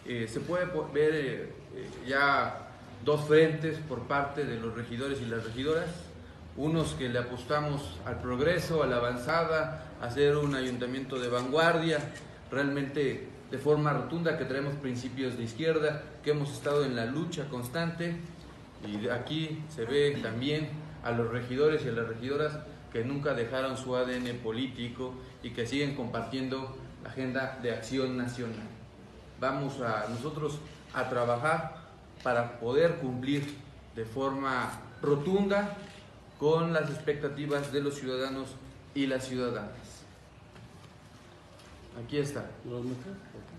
se puede ver ya dos frentes por parte de los regidores y las regidoras, unos que le apostamos al progreso, a la avanzada, a ser un ayuntamiento de vanguardia, realmente de forma rotunda, que traemos principios de izquierda, que hemos estado en la lucha constante, y aquí se ve también a los regidores y a las regidoras que nunca dejaron su ADN político y que siguen compartiendo la agenda de acción nacional. Vamos nosotros a trabajar para poder cumplir de forma rotunda con las expectativas de los ciudadanos y las ciudadanas. Aquí está.